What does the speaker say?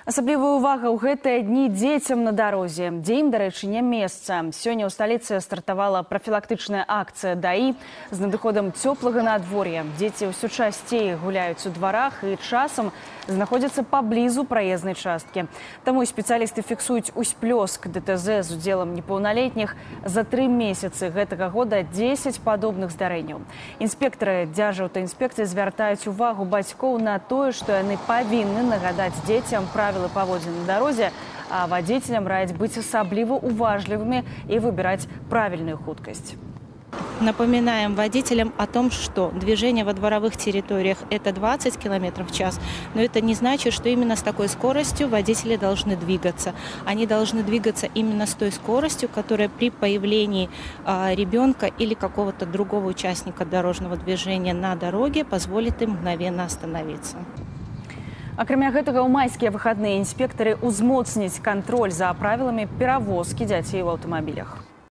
Асаблівая увага ў гэтыя дні дзецям на дарозе, дзе ім, дарэчы, не месца. Сёння ў сталіцы стартавала прафілактычная акцыя ДАІ з надыходам цёплага надвор'я. Дзеці ўсё часцей гуляюць у дварах і часам знаходзяцца паблізу праезнай часткі. Таму спецыялісты фіксуюць усплёск ДТЗ з удзелам непаўналетніх. За 3 месяцы гэтага года 10 падобных здарэнняў. Інспектары дзяржаўтаінспекцыі звяртаюць увагу бацькоў на тое, што яны павінны нагадаць дзецям правілы поводження на дорозе, а водителям раяць быць асабліва уважлівымі и выбирать правильную хуткость. Напоминаем водителям о том, что движение во дворовых территориях – это 20 км в час, но это не значит, что именно с такой скоростью водители должны двигаться. Они должны двигаться именно с той скоростью, которая при появлении ребенка или какого-то другого участника дорожного движения на дороге позволит им мгновенно остановиться. Акрамя гэтага, ў майскія выхадныя інспектары ўзмоцняць кантроль за правіламі перавозкі дзяцей у аўтамабілях.